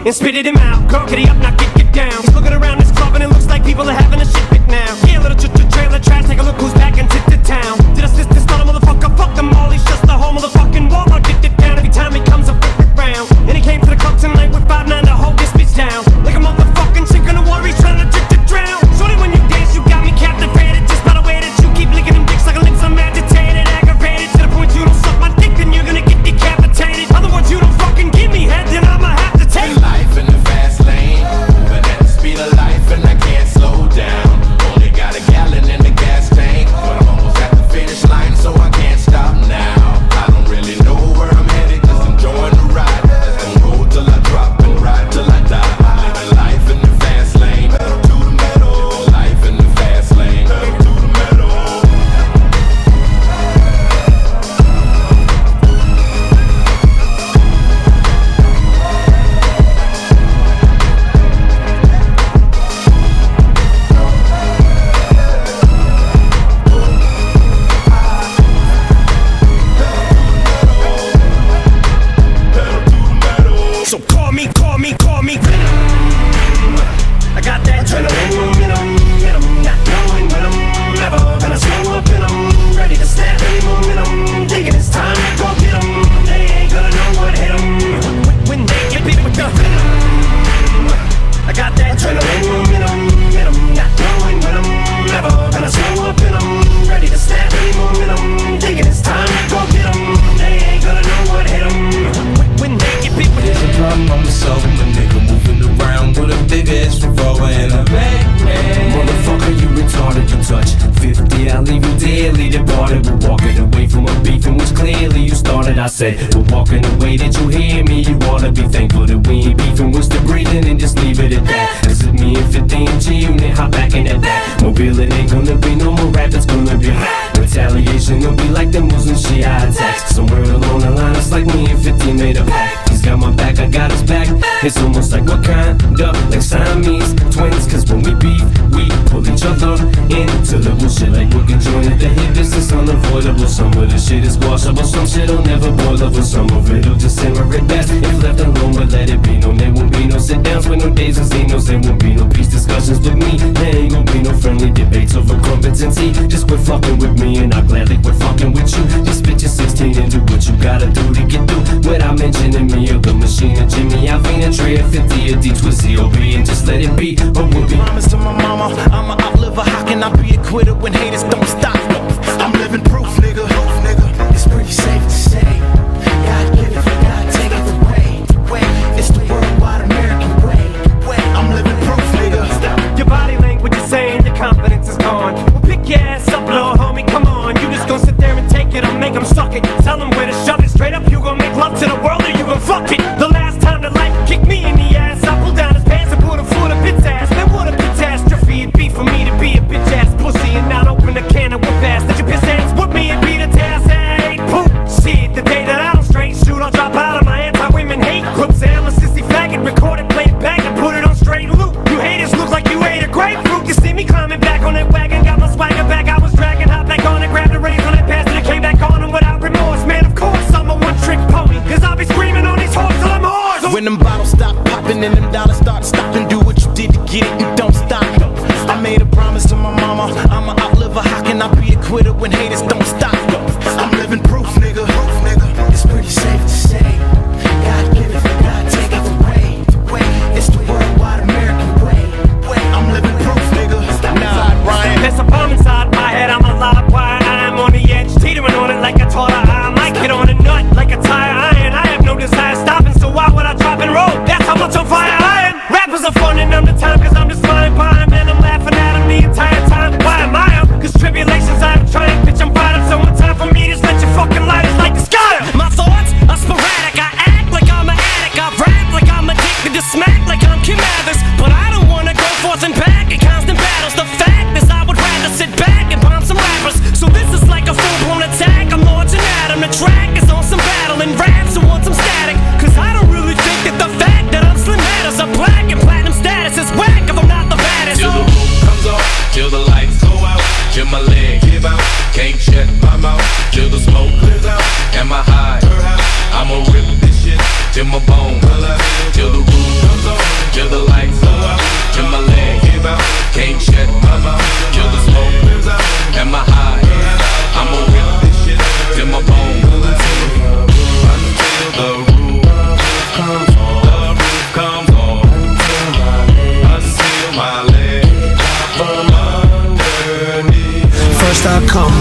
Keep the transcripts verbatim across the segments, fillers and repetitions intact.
and spit it him out. Girl, get it up, now get, get down. He's looking around this club and it looks like people are having a shit fit now. Yeah, little ch ch trailer trash, take a look who's back into the town. Did I assist this stutter motherfucker? Fuck them all, he's just the whole motherfucking Walmart. Get it down every time he comes up round. And he came to the club tonight with five nine to hold this bitch down. Like a motherfucking chick in the water, he's trying to trick to drown. Shorty, when you dance, you got me captivated. Just by the way that you keep licking them dicks like a lips, I'm agitated, aggravated. To the point you don't suck my dick, then you're gonna get decapitated. Other words, you don't fucking give me head, then I'ma have to take life in the fast lane, but at the speed of life and I can't slow down. Only got a gallon in the gas tank, but I'm almost at the finish line, so I can't stop now. I don't really know where I'm headed, just enjoying the ride. Let's gon' roll till I drop and ride till I die. Living life in the fast lane, pedal to the metal. Living life in the fast lane, pedal to the metal. So call me, call me, call me. I got that adrenaline momentum, momentum, not knowing when I'm never gonna slow up and I'm ready to snap any momentum. Thinking it's time to go get 'em. They ain't gonna know what hit 'em when they get beat with the venom. I got that adrenaline momentum, momentum, not knowing when I'm never gonna slow up and I'm ready to snap any momentum. Thinking it's time to go get 'em. They ain't gonna know what hit 'em when they get beat with the venom. Drum on the soul, a nigga moving around with a big ass revolver and a bang bang. Motherfucker, you retarded, you touch fifty, I'll leave you dearly departed. We're walking away from a beef in which clearly you started. I said, we're walking away, did you hear me? You wanna be thankful that we ain't beefing, we're still breathing and just leave it at that. This is me and fifty and G Unit, hop back in that back. Mobility ain't gonna be no more rap, it's gonna be hot. Retaliation will be like the Muslim Shia attacks. Somewhere along the line, it's like me and fifty made a pact. He's got my back, I got his back. It's almost like what kind of like Siamese twins. Cause when we beef, we pull each other into the bullshit like we're conjoined at the hip. This is unavoidable. Some of the shit is washable, some shit'll never boil over. Some of it'll just simmer at best. If left alone, but let it be. No, there won't be no sit downs with no days and zenos. There won't be no peace discussions with me. There ain't gonna be no friendly debates over competency. Just quit fucking with me and I'll gladly quit fucking with you. Just spit your sixteen and do what you gotta do to get through without mentioning me or the machine or Jimmy Alvina, Trey, fifty, or D Twizzy, O B, and just let it be or will be. Promise to my mama, I'ma outlive her. How can I be a quitter when haters don't stop? I'm living proof, nigga. It's pretty safe to say, God give it, God take it away. It's the worldwide American way. I'm living proof, nigga. Your body language is saying your confidence is gone. Well, pick your ass up, little homie, come on. You just gon' sit there and take it or make them suck it. Tell them where to shove it. Straight up, you gon' make love to the world or you gon' fuck it. The last time the life kicked me in the ass, I pulled down his pants and put him full of bitch ass. Man, what a catastrophe it'd be for me to be a bitch ass pussy and not open a can of whip ass. That your piss ass with me and be the task. Hey, poop, shit, the day that I don't straight shoot, I'll drop out of my anti-women hate group. Say I'm a sissy faggot, record it, play it back and put it on straight loop. You haters look like you ate a grapefruit. You see me climbing back on that wagon, got my swagger back. I was dragging, hop back on it, grabbed the reins on that pass and it came back on him without remorse. Man, of course I'm a one-trick pony, cause I'll be screaming on these hoes till I'm hoarse. When them bottles stop popping and them dollars start stopping, do what you did to get it and don't stop. I made a promise to my mama, I'ma outlive her. How can I be a quitter when haters don't stop? I'm living proof, nigga. It's pretty safe to say, God give it, God take it away. It's the worldwide American way. I'm living proof, nigga. Nah, Brian. There's a bomb inside my head, I'm a live wire. I'm on the edge, teetering on it like a taller. I might hit on a nut like a tire iron. I have no desire stopping, so why would I drop and roll? That's how much on fire I am. Rappers are fun and I'm the time, cause I'm just flying by him and I'm laughing at him the entire time. Why am I up? Cause tribulations I'm trying, bitch, I'm fired up. So one time for me, just let your fucking light is like the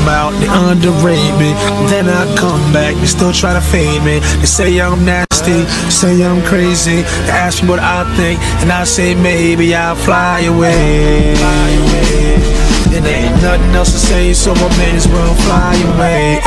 out, they underrate me. Then I come back, they still try to fade me. They say I'm nasty, say I'm crazy. They ask me what I think, and I say maybe I'll fly away. And there ain't nothing else to say, so I may as well fly away.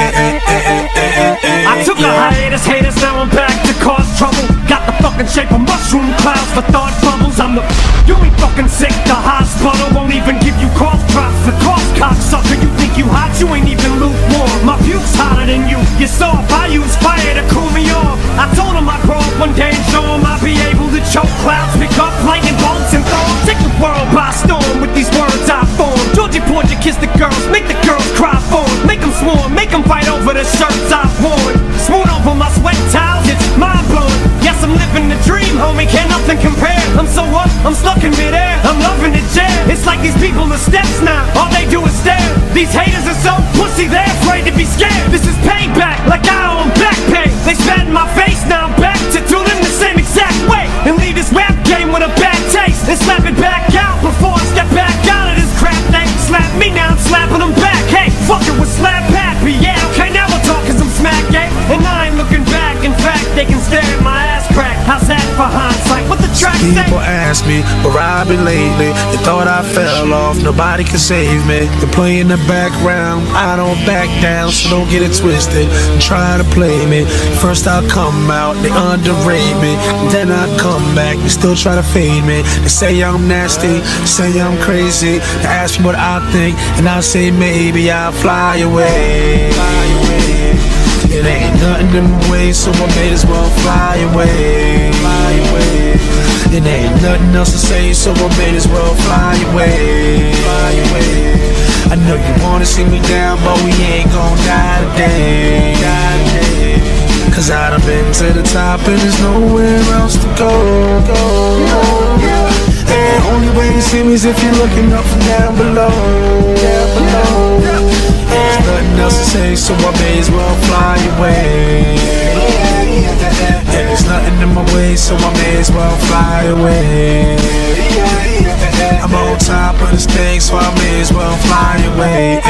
I took a hiatus, haters, now I'm back to cause trouble. Got the fucking shape of mushroom clouds for thought bubbles. I'm the, you ain't fucking sick, the hospital won't even give you cough drops. The cough cocksucker, you think you hot, you ain't even lukewarm. My puke's hotter than you, you're soft, I use fire to cool me off. I told him I'd grow up one day and show him I'd be able to choke clouds, pick up lightning bolts and throw them. Take the world by storm with these words I form. Georgie Porgy kiss the girls, make the girls cry for him. Make them swarm, make them fight over the shirts I've worn. Smooth over my sweat towels, it's mind blowing. Yes, I'm living the dream, homie, can't nothing compare. I'm so up, I'm stuck in midair, I'm loving the chair. It's like these people are steps now, all they do is stare. These haters are so pussy, they're afraid to be scared. This is payback, like I owe them back pay. They spat in my face, now I'm back to do them the same exact way. And leave this rap game with a bad taste, and slap it back out before I step back out of this crap. They slap me, now I'm slapping them back. Hey, fuck it with slap happy, yeah, okay, now we'll talk cause I'm smack gay. And I ain't looking back, in fact, they can stare at my ass crack. How's that for hindsight? What the track say? People ask me where I've been lately. They thought I fell off, nobody can save me. They play in the background, I don't back down, so don't get it twisted and try to play me. First I'll come out, they underrate me. Then I come back, they still try to fade me. They say I'm nasty, say I'm crazy. They ask me what I think, and I say maybe I'll fly away. Fly away. It ain't nothing in the way, so I may as well fly away. Fly away. It ain't nothing else to say, so I may as well fly away. Fly away. I know you wanna see me down, but we ain't gon' die today. Die today. Cause I done been to the top and there's nowhere else to go. Go, go. And the only way to see me is if you're looking up from down below. Down below. There's nothing else to say, so I may as well fly away. And there's nothing in my way, so I may as well fly away. I'm on top of this thing, so I may as well fly away.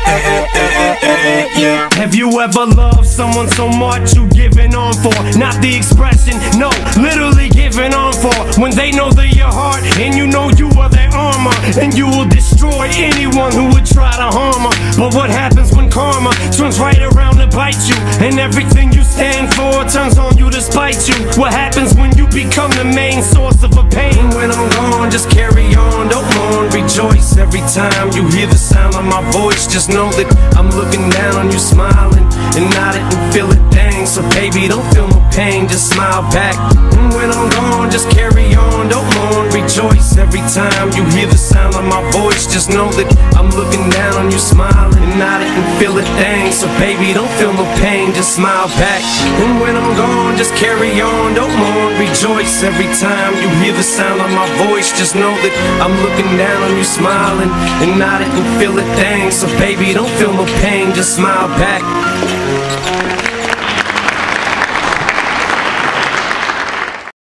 Yeah. Have you ever loved someone so much you giving on for? Not the expression, no, literally giving on for. When they know they're your heart and you know you are their armor, and you will destroy anyone who would try to harm her. But what happens when karma turns right around to bite you, and everything you stand for turns on you to spite you? What happens when you become the main source of a pain? When I'm gone, just carry on, don't mourn, rejoice. Every time you hear the sound of my voice, just know that I'm looking down on you, smiling, and I didn't feel a thing. So baby, don't feel no pain, just smile back. And when I'm gone, just carry on, don't mourn, rejoice. Every time you hear the sound of my voice, just know that I'm looking down on you, smiling, and I didn't feel a thing. So baby, don't feel no pain, just smile back. And when I'm gone, just carry on, don't mourn, rejoice. Every time you hear the sound of my voice, just know that I'm looking down on you, smiling, and I didn't feel a thing. So baby, don't feel no pain, just smile back.